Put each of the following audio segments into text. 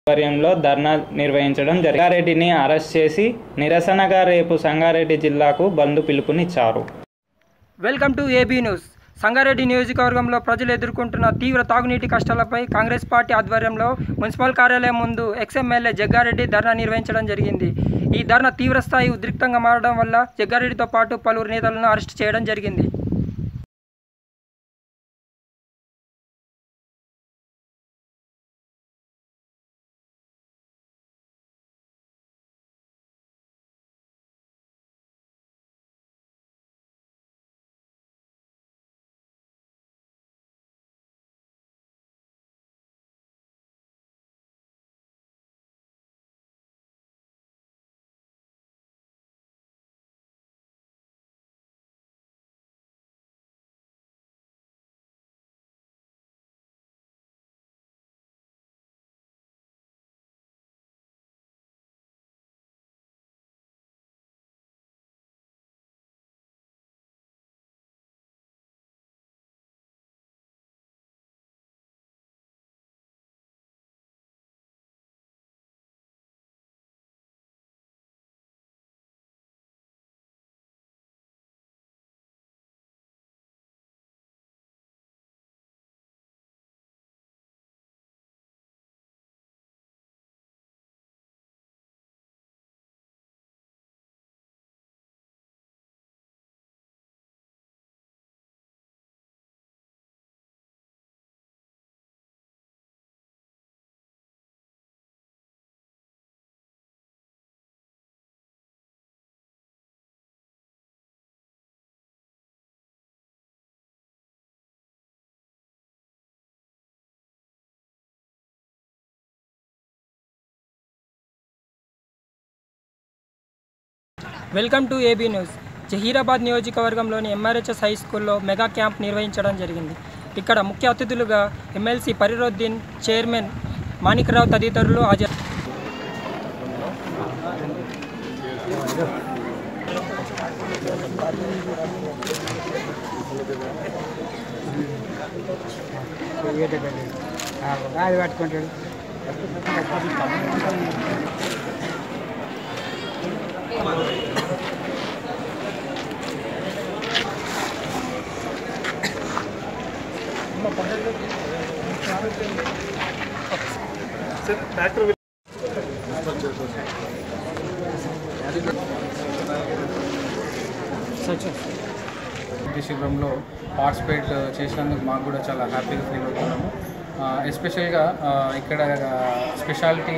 ఆధ్వర్యంలో ధర్నా నిర్వహించడం జరిగింది. సంగారెడ్డిని అరెస్ట్ చేసి నిరసనగా రేపు సంగారెడ్డి జిల్లాకు బంద్ పిలుపునిచ్చారు. Welcome to AB news. Sangareddy నియోజకవర్గంలో ప్రజలు ఎదుర్కొంటున్న తీవ్ర తాగునీటి కష్టాలపై కాంగ్రెస్ పార్టీ ఆధ్వర్యంలో మున్సిపల్ కార్యాలయం ముందు ఎక్స్ఎమ్మెల్యే జగ్గారెడ్డి ధర్నా నిర్వహించడం జరిగింది. ఈ ధర్నా తీవ్రస్థాయి ఉద్రిక్తంగా మారడం వల్ల జగ్గారెడ్డితో పాటు పలువురు నేతలను అరెస్ట్ చేయడం జరిగింది. Welcome to AB news. Zaheerabad నియోజకవర్గంలోని ఎంఆర్హెచ్ఎస్ హై స్కూల్లో మెగా క్యాంప్ నిర్వహించడం జరిగింది. ఇక్కడ ముఖ్య అతిథులుగా ఎమ్మెల్సీ ఫరీరుద్దీన్, చైర్మన్ మాణిక్రావు తదితరులు హాజరు. శిబిరంలో పార్టిసిపేట్ చేసినందుకు మాకు కూడా చాలా హ్యాపీగా ఫీల్ అవుతున్నాము. ఎస్పెషల్గా ఇక్కడ స్పెషాలిటీ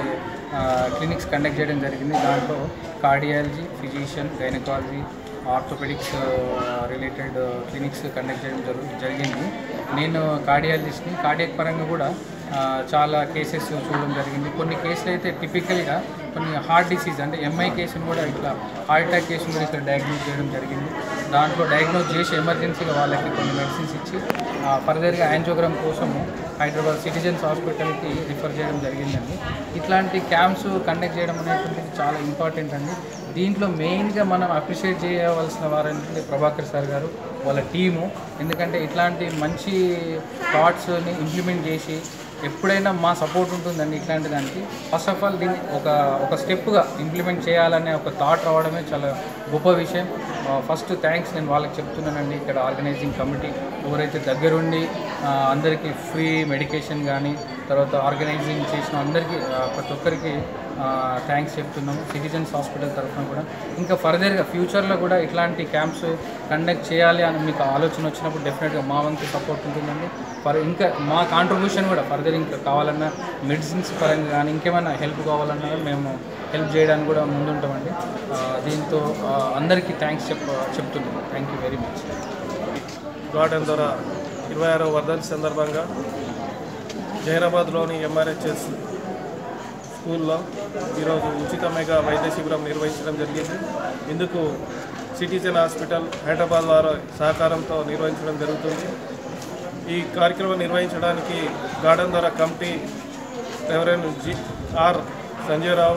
క్లినిక్స్ కండక్ట్ చేయడం జరిగింది. దాంట్లో cardiology, physician, gynaecology, orthopaedics related clinics conduct చేయడం జరిగింది. నేను కార్డియాలజిస్ట్ని. కార్డియాక్ పరంగా కూడా చాలా కేసెస్ చూడడం జరిగింది. కొన్ని కేసులు అయితే టిపికల్గా కొన్ని హార్ట్ డిసీజ్ అంటే ఎంఐ కేసును కూడా ఇట్లా హార్ట్ అటాక్ కేసును కూడా ఇక్కడ డయాగ్నోజ్ చేయడం జరిగింది. దాంట్లో డయాగ్నోజ్ చేసి ఎమర్జెన్సీగా వాళ్ళకి కొన్ని మెడిసిన్స్ ఇచ్చి ఫర్దర్గా యాంజియోగ్రామ్ కోసము హైదరాబాద్ సిటిజన్స్ హాస్పిటల్కి రిఫర్ చేయడం జరిగిందండి. ఇట్లాంటి క్యాంప్స్ కండక్ట్ చేయడం అనేటువంటిది చాలా ఇంపార్టెంట్ అండి. దీంట్లో మెయిన్గా మనం అప్రిషియేట్ చేయవలసిన వారంటే ప్రభాకర్ సార్ గారు, వాళ్ళ టీము. ఎందుకంటే ఇట్లాంటి మంచి థాట్స్ని ఇంప్లిమెంట్ చేసి ఎప్పుడైనా మా సపోర్ట్ ఉంటుందండి ఇట్లాంటి దానికి. ఫస్ట్ ఆఫ్ ఆల్ దీన్ని ఒక స్టెప్గా ఇంప్లిమెంట్ చేయాలనే ఒక థాట్ రావడమే చాలా గొప్ప విషయం. ఫస్ట్ థ్యాంక్స్ నేను వాళ్ళకి చెప్తున్నానండి. ఇక్కడ ఆర్గనైజింగ్ కమిటీ ఎవరైతే దగ్గరుండి అందరికీ ఫ్రీ మెడికేషన్ కానీ తర్వాత ఆర్గనైజింగ్ చేసిన అందరికీ ప్రతి ఒక్కరికి థ్యాంక్స్ చెప్తున్నాము సిటిజన్స్ హాస్పిటల్ తరఫున కూడా. ఇంకా ఫర్దర్గా ఫ్యూచర్లో కూడా ఇట్లాంటి క్యాంప్స్ కండక్ట్ చేయాలి అని మీకు ఆలోచన వచ్చినప్పుడు డెఫినెట్గా మా వంతు సపోర్ట్ ఉంటుందండి. ఇంకా మా కాంట్రిబ్యూషన్ కూడా ఫర్దర్ ఇంకా కావాలన్నా మెడిసిన్స్ పరంగా కానీ ఇంకేమైనా హెల్ప్ కావాలన్నా మేము హెల్ప్ చేయడానికి కూడా ముందుంటామండి. దీంతో అందరికీ థ్యాంక్స్ చెప్తున్నాం. Thank you very much. Garden ద్వారా 26వ వర్ధంతి సందర్భంగా జహీరాబాద్లోని ఎంఆర్హెచ్ఎస్ స్కూల్లో ఈరోజు ఉచిత మెగా వైద్య శిబిరం నిర్వహించడం జరిగింది. ఇందుకు సిటిజన్ హాస్పిటల్ హైదరాబాద్ వారి సహకారంతో నిర్వహించడం జరుగుతుంది. ఈ కార్యక్రమం నిర్వహించడానికి గార్డెన్ ద్వారా committee reverend R Sanjay Rao,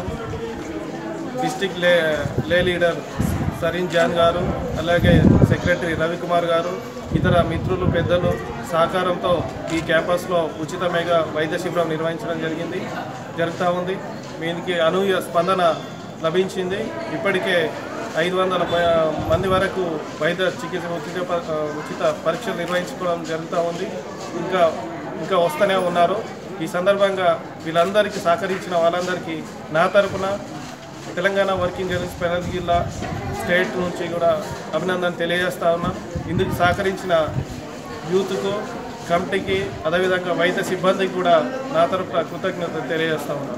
district lay leader Sarin John గారు, అలాగే సెక్రటరీ రవికుమార్ గారు, ఇతర మిత్రులు, పెద్దలు, సహకారంతో ఈ క్యాంపస్లో ఉచిత మెగా వైద్య శిబిరం నిర్వహించడం జరుగుతూ ఉంది. దీనికి అనూహ్య స్పందన లభించింది. ఇప్పటికే 500 మంది వరకు వైద్య చికిత్స ఉచిత పరీక్షలు నిర్వహించుకోవడం జరుగుతూ ఉంది. ఇంకా వస్తూనే ఉన్నారు. ఈ సందర్భంగా వీళ్ళందరికీ సహకరించిన వాళ్ళందరికీ నా తరపున తెలంగాణ వర్కింగ్ జర్నలిస్ట్ పెనల్ జిల్లా స్టేట్ నుంచి కూడా అభినందన తెలియజేస్తా ఉన్నా. ఇందుకు సహకరించిన యూత్కు, కమిటీకి, అదేవిధంగా వైద్య సిబ్బందికి కూడా నా తరపున కృతజ్ఞతలు తెలియజేస్తా ఉన్నాను.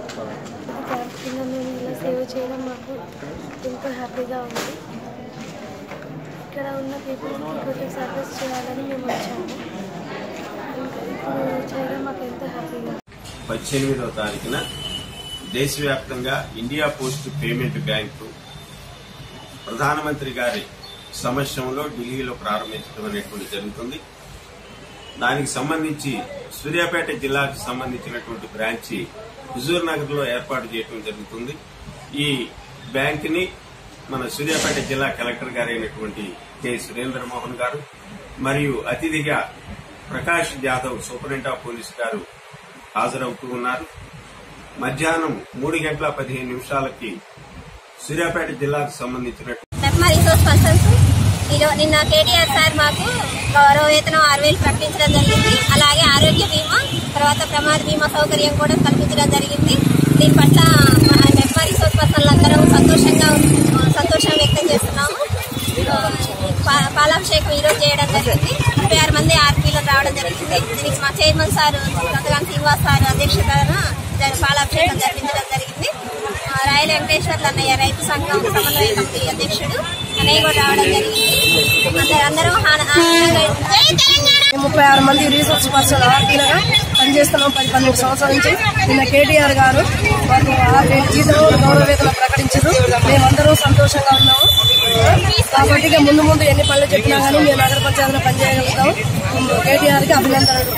సేవ చేయడం మాకు ఎంతో హ్యాపీగా ఉంది. ఇక్కడ ఉన్న పీపుల్కి కొంచెం సర్వీస్ చేయాలని మేము వచ్చాము. ఇప్పుడు చేయడం మాకు ఎంతో హ్యాపీగా. 18వ తారీఖున దేశవ్యాప్తంగా ఇండియా పోస్ట్ పేమెంట్ బ్యాంకు ప్రధానమంత్రి గారి సమక్షంలో ఢిల్లీలో ప్రారంభించడం అనేటువంటి జరుగుతుంది. దానికి సంబంధించి సూర్యాపేట జిల్లాకు సంబంధించినటువంటి బ్రాంచి హుజూర్ నగర్ లో ఏర్పాటు చేయడం జరుగుతుంది. ఈ బ్యాంక్ ని మన సూర్యాపేట జిల్లా కలెక్టర్ గారైనటువంటి కె సురేంద్ర మోహన్ గారు మరియు అతిథిగా Prakash Jadhav superintendent of police గారు హాజరవుతూ ఉన్నారు. మధ్యాహ్నం 3:15 సూర్యాపేట జిల్లాకు సంబంధించిన రిసోర్స్ పర్సన్స్ నిన్న కేటీఆర్ సార్ మాకు గౌరవ వేతనం 6,000 ప్రకటించడం జరిగింది. అలాగే ఆరోగ్య బీమా, తర్వాత ప్రమాద బీమా సౌకర్యం కూడా కల్పించడం జరిగింది. దీని పట్ల మెప్మా రిసోర్స్ పర్సన్లందరం సంతోషం వ్యక్తం చేస్తున్నాము. పాలాభిషేకం ఈరోజు చేయడం జరిగింది. 36 మంది ఆర్పీలు రావడం జరిగింది. దీనికి మా chairman sir Gatagani Srinivas sir అధ్యక్షతన పాలాభిషేకం జరిపించడం జరిగింది. రాయల వెంకటేశ్వర్లు అన్నయ్య రైతు సంఘం సమన్వయ కమిటీ అధ్యక్షుడు అన్నయ్య కూడా రావడం జరిగింది. అందరూ 36 మంది రీసోర్స్ పర్సన్ ఆర్పీలుగా పనిచేస్తున్నాం 10-12 సంవత్సరాల నుంచి. నిన్న కేటీఆర్ గారు వాళ్ళు 6,000 జీతం గౌరవ వేతనం ప్రకటించారు. మేమందరం సంతోషంగా ఉన్నాము. కాబట్టి ముందు ఎన్ని పనులు చెప్పినా కానీ మేము నగర పంచాయతీలో పనిచేయగలుగుతాం. కేటీఆర్ కి అభినందనలు.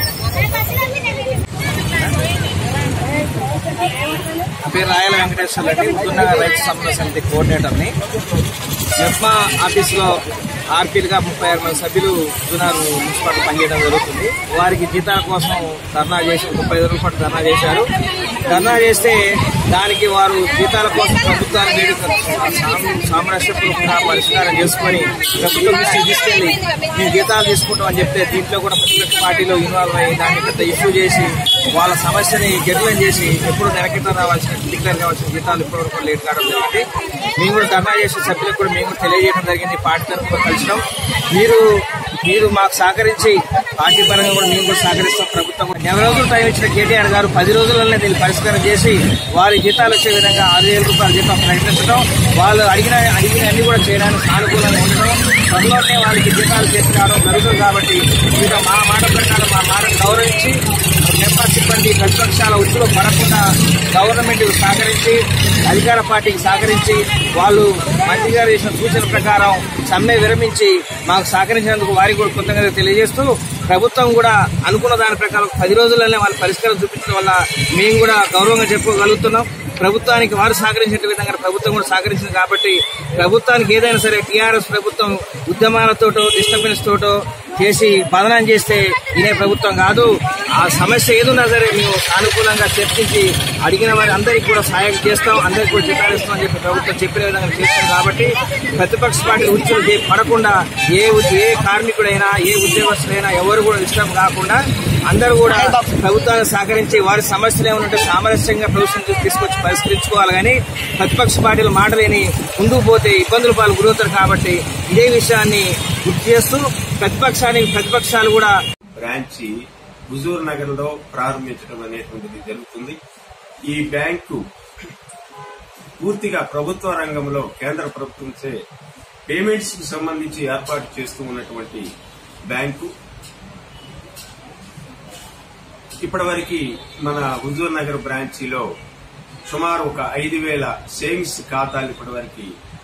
పేరు రాయల వెంకటేశ్వర్లు అండి. హుజూర్నగర్ రైతు సమన్వయ సమితి కోఆర్డినేటర్ని. మెప్మా ఆఫీసులో ఆర్పీలుగా 36 మంది సభ్యులు హుజూర్నగర్ మున్సిపాలిటీ పనిచేయడం జరుగుతుంది. వారికి జీతాల కోసం ధర్నా చేసి 35 రోజుల పాటు ధర్నా చేశారు. ధర్నా చేస్తే దానికి వారు జీతాల కోసం ప్రభుత్వాన్ని సామరస్యపూర్వకంగా పరిష్కారం చేసుకుని ప్రభుత్వం దృష్టికి తీసుకెళ్లి మేము జీతాలు తీసుకుంటామని చెప్తే దీంట్లో కూడా ప్రతిపక్ష పార్టీలో ఇన్వాల్వ్ అయ్యి దాన్ని పెద్ద ఇష్యూ చేసి వాళ్ళ సమస్యని గెడ్లైన్ చేసి ఎప్పుడు నెలకితం రావాల్సిన డిక్లేర్ కావాల్సిన జీతాలు ఇప్పటివరకు లేట్ కావడం జరిగింది. మేము కూడా ధర్నా చేసే సభ్యులకు కూడా మేము తెలియజేయడం జరిగింది. పార్టీ తరఫున కలిసినాం. మీరు మాకు సహకరించి పార్టీ పరంగా కూడా మేము కూడా సహకరిస్తాం. ప్రభుత్వం నెల రోజులు టైం ఇచ్చిన కేటీఆర్ గారు 10 రోజులనే దీన్ని పరిష్కారం చేసి వారి జీతాలు వచ్చే విధంగా 6,000 రూపాయల జీతం ప్రకటించడం, వాళ్ళు అడిగిన అన్ని కూడా చేయడానికి సానుకూలంగా ఉండడం, త్వరలోనే వాళ్ళకి జీతాలు చేసి రావడం జరుగుతుంది. కాబట్టి మీరు మా మాట ప్రకారం మా మాటను గౌరవించి మెప్మా సిబ్బంది ప్రతిపక్షాల ఉచ్చులో పడకుండా గవర్నమెంట్ సహకరించి అధికార పార్టీకి సహకరించి వాళ్ళు మంత్రి గారు చేసిన సూచన ప్రకారం సమ్మె విరమించి మాకు సహకరించినందుకు వారికి కూడా కృతజ్ఞతలు తెలియజేస్తూ ప్రభుత్వం కూడా అనుకున్న దాని ప్రకారం 10 రోజుల్లోనే వాళ్ళ పరిష్కారం చూపించడం వల్ల మేము కూడా గౌరవంగా చెప్పుకోగలుగుతున్నాం. ప్రభుత్వానికి వారు సహకరించే విధంగా ప్రభుత్వం కూడా సహకరించింది. కాబట్టి ప్రభుత్వానికి ఏదైనా సరే టీఆర్ఎస్ ప్రభుత్వం ఉద్యమాలతోటో డిస్టర్బెన్స్ తోటో చేసి బదనాం చేస్తే ఇదే ప్రభుత్వం కాదు. ఆ సమస్య ఏదున్నా సరే మేము అనుకూలంగా చర్చించి అడిగిన వారి అందరికీ కూడా సహాయం చేస్తాం, అందరికీ కూడా జీతాలు అని చెప్పి ప్రభుత్వం చెప్పిన విధంగా చేస్తాం. కాబట్టి ప్రతిపక్ష పార్టీ ఉద్యోగులు పడకుండా ఏ కార్మికుడైనా ఏ ఉద్యోగస్తులైనా ఎవరు కూడా డిస్టర్బ్ కాకుండా అందరూ కూడా ప్రభుత్వాన్ని సహకరించి వారి సమస్యలు ఏమంటే సామరస్యంగా ప్రభుత్వం తీసుకొచ్చి పరిష్కరించుకోవాలి. కానీ ప్రతిపక్ష పార్టీల మాటలేని ముందుకు పోతే ఇబ్బందుల పాలు గురవుతారు. కాబట్టి ఇదే విషయాన్ని గుర్తు చేస్తూ ప్రతిపక్షాలు కూడా బ్రాంచి హుజూర్ నగర్ లో ప్రారంభించడం అనేటువంటిది జరుగుతుంది. ఈ బ్యాంకు పూర్తిగా ప్రభుత్వ రంగంలో కేంద్ర ప్రభుత్వంచే పేమెంట్స్ కు సంబంధించి ఏర్పాటు చేస్తూ ఉన్నటువంటి బ్యాంకు. ఇప్పటివరకు మన హుజూర్ నగర్ బ్రాంచీలో సుమారు ఒక 5,000 సేవింగ్స్ ఖాతాలు ఇప్పటివరకు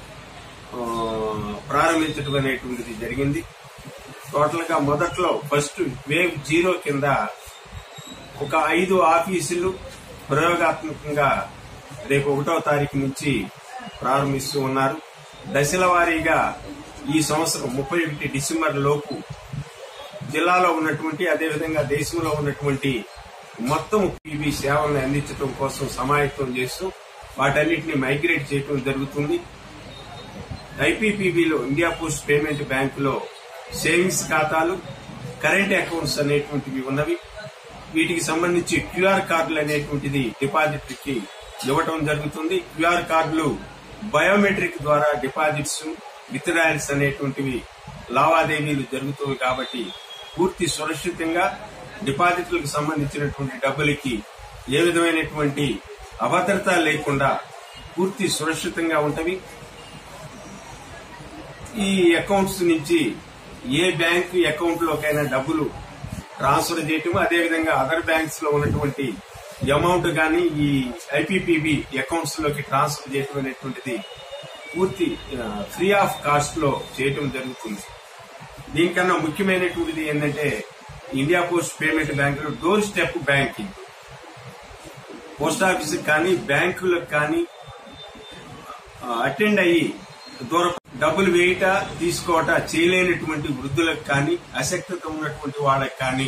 ప్రారంభించడం అనేటువంటిది జరిగింది. టోటల్ గా మొదట్లో ఫస్ట్ వేవ్ 0 కింద ఒక 5 ఆఫీసులు ప్రయోగాత్మకంగా రేపు 1వ తారీఖు నుంచి ప్రారంభిస్తూ ఉన్నారు. దశల వారీగా ఈ సంవత్సరం 31 డిసెంబర్ లోపు జిల్లాలో ఉన్నటువంటి అదేవిధంగా దేశంలో ఉన్నటువంటి మొత్తం పీబీ సేవలను అందించడం కోసం సమాయత్తం చేస్తూ వాటన్నిటిని మైగ్రేట్ చేయడం జరుగుతుంది. ఐపీపీబీలో ఇండియా పోస్ట్ పేమెంట్ బ్యాంకులో సేవింగ్స్ ఖాతాలు, కరెంట్ అకౌంట్స్ అనేటువంటివి ఉన్నవి. వీటికి సంబంధించి క్యూఆర్ కార్డులు అనేటువంటిది డిపాజిట్కి ఇవ్వటం జరుగుతుంది. క్యూఆర్ కార్డులు బయోమెట్రిక్ ద్వారా డిపాజిట్స్, విత్డ్రాయల్స్ అనేటువంటివి లావాదేవీలు జరుగుతాయి కాబట్టి పూర్తి సురక్షితంగా డిపాజిట్లకు సంబంధించినటువంటి డబ్బులకి ఏ విధమైనటువంటి అభద్రత లేకుండా పూర్తి సురక్షితంగా ఉంటవి. ఈ అకౌంట్స్ నుంచి ఏ బ్యాంక్ అకౌంట్ లోకైనా డబ్బులు ట్రాన్స్ఫర్ చేయటం, అదేవిధంగా అదర్ బ్యాంక్స్ లో ఉన్నటువంటి అమౌంట్ గానీ ఈ ఐపీపీబీ అకౌంట్స్ లోకి ట్రాన్స్ఫర్ చేయటం అనేటువంటిది పూర్తి ఫ్రీ ఆఫ్ కాస్ట్ లో చేయటం జరుగుతుంది. దీనికన్నా ముఖ్యమైనటువంటిది ఏంటంటే ఇండియా పోస్ట్ పేమెంట్ బ్యాంకులో door step banking. Post office కానీ బ్యాంకులకు కానీ అటెండ్ అయ్యి దూర డబ్బులు వేయట తీసుకోవట చేయలేనటువంటి వృద్ధులకు కానీ అశక్తత ఉన్నటువంటి వాళ్ళకి కానీ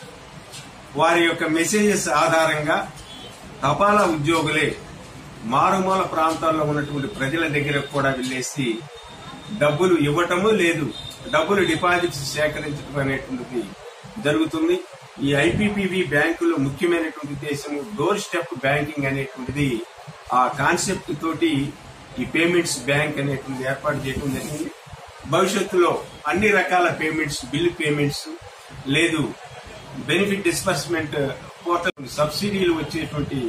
వారి యొక్క మెసేజెస్ ఆధారంగా తపాలా ఉద్యోగులే మారుమూల ప్రాంతాల్లో ఉన్నటువంటి ప్రజల దగ్గరకు కూడా వెళ్లేసి డబ్బులు ఇవ్వటము లేదు డబ్బులు డిపాజిట్స్ సేకరించడం అనేటువంటిది జరుగుతుంది. ఈ ఐపీపీబీ బ్యాంకులో ముఖ్యమైనటువంటి ఉద్దేశము డోర్ స్టెప్ బ్యాంకింగ్ అనేటువంటిది ఆ కాన్సెప్ట్ తోటి ఈ పేమెంట్స్ బ్యాంక్ అనేటువంటి ఏర్పాటు చేయడం జరిగింది. భవిష్యత్తులో అన్ని రకాల పేమెంట్స్, బిల్ పేమెంట్స్ లేదు బెనిఫిట్ డిస్బర్స్మెంట్ పోర్టల్ సబ్సిడీలు వచ్చేటువంటి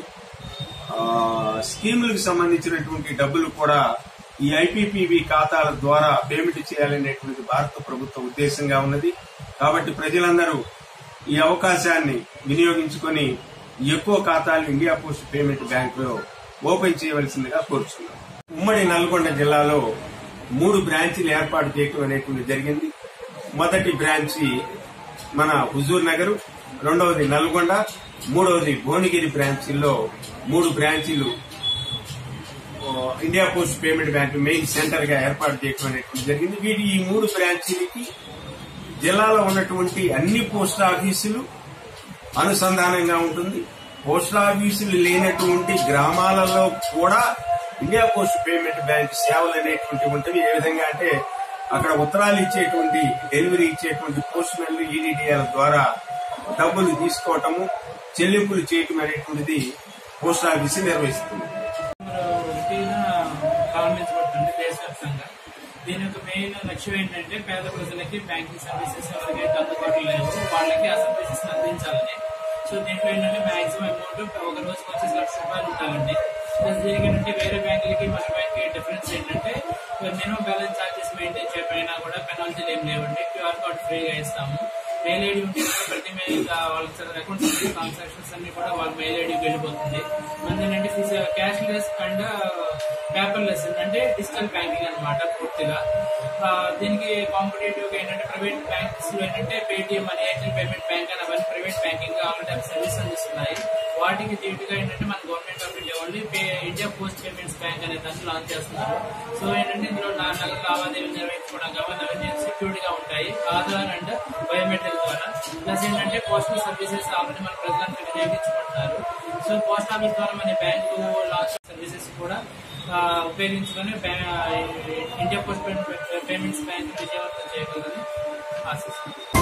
స్కీములకు సంబంధించినటువంటి డబ్బులు కూడా ఈ ఐపీపీబీ ఖాతాల ద్వారా పేమెంట్ చేయాలనేటువంటి భారత ప్రభుత్వ ఉద్దేశంగా ఉన్నది. కాబట్టి ప్రజలందరూ ఈ అవకాశాన్ని వినియోగించుకొని ఎక్కువ ఖాతాలు ఇండియా పోస్ట్ పేమెంట్ బ్యాంకులో ఓపెన్ చేయవలసిందిగా కోరుచున్నాం. ఉమ్మడి నల్గొండ జిల్లాలో 3 బ్రాంచీలు ఏర్పాటు చేయడం అనేటువంటి జరిగింది. మొదటి బ్రాంచి మన హుజూర్ నగర్, రెండవది నల్గొండ, మూడవది భువనగిరి బ్రాంచీల్లో 3 బ్రాంచీలు India post payment bank main centre గా ఏర్పాటు చేయడం అనేటువంటి జరిగింది. వీటి ఈ 3 బ్రాంచీలకి జిల్లాలో ఉన్నటువంటి అన్ని పోస్ట్ ఆఫీసులు అనుసంధానంగా ఉంటుంది. పోస్ట్ ఆఫీసులు లేనటువంటి గ్రామాలలో కూడా ఇండియా పోస్ట్ పేమెంట్ బ్యాంక్ సేవలు అనేటువంటి ఉంటవి. ఏ విధంగా అంటే అక్కడ ఉత్తరాలు ఇచ్చేటువంటి, డెలివరీ ఇచ్చేటువంటి పోస్ట్ మెన్లు ఈడీడీఎల్ ద్వారా డబ్బులు తీసుకోవటము, చెల్లింపులు చేయటం అనేటువంటిది పోస్ట్ ఆఫీస్ నిర్వహిస్తుంది. ప్రారంభించబడుతుంది దేశవ్యాప్తంగా. దీని యొక్క మెయిన్ లక్ష్యం ఏంటంటే పేద ప్రజలకి బ్యాంకింగ్ సర్వీసెస్ ఎవరికైతే అందుబాటులో లేవు వాళ్ళకి ఆ సర్వీసెస్ అందించాలని. సో దీంట్లో ఏంటంటే మాక్సిమం అమౌంట్ ఒక రోజుకి వచ్చేసి ₹1,00,000 ఉండాలండి. ప్లస్ దీనికి ఏంటంటే వేరే బ్యాంకులకి మన బ్యాంక్కి డిఫరెన్స్ ఏంటంటే మినిమం బ్యాలెన్స్ ఛార్జెస్ మెయింటైన్ చేయకపోయినా కూడా పెనాల్టీలు ఏం లేవండి. క్యూఆర్ కోడ్ ఫ్రీగా ఇస్తాము. మెయిల్ ఐడి ఉంటే ప్రతి మెయిల్ వాళ్ళకి అకౌంట్స్ ట్రాన్సాక్షన్స్ అన్ని కూడా వాళ్ళ మెయిల్ ఐడికి వెళ్ళిపోతుంది. ఏంటంటే క్యాష్ లెస్ అండ్ పేపర్లెస్ అంటే డిజిటల్ బ్యాంకింగ్ అనమాట పూర్తిగా. దీనికి కాంపిటేటివ్ గా ఏంటంటే ప్రైవేట్ బ్యాంక్స్ లో ఏంటంటే పేటిఎం అని, ఎయిర్టెల్ పేమెంట్ బ్యాంక్ అని అవన్నీ ప్రైవేట్ బ్యాంకింగ్ ఆల్రెడీ సర్వీస్ అందిస్తున్నాయి. వాటికి దీటుగా ఏంటంటే మన గవర్నమెంట్ ఆఫ్ ఇండియా వాళ్ళు ఇండియా పోస్ట్ పేమెంట్స్ బ్యాంక్ అనే దాన్ని లాంచ్ చేస్తున్నారు. సో ఏంటంటే ఇందులో నగదు లావాదేవీలు నిర్వహించుకోవడానికి అవన్నీ సెక్యూరిటీ గా ఉంటాయి, ఆధార్ అండ్ బయోమెట్రిక్ ద్వారా. ప్లస్ ఏంటంటే పోస్టల్ సర్వీసెస్ ఆల్రెడీ మన ప్రజలందరూ వినియోగించుకుంటున్నారు. సో పోస్ట్ ఆఫీస్ ద్వారా మన బ్యాంకు లాంచ్ సర్వీసెస్ కూడా ఉపయోగించుకొని ఇండియా పోస్ట్ పేమెంట్స్ బ్యాంక్ విజయవంతం చేయగలరని ఆశిస్తున్నాను.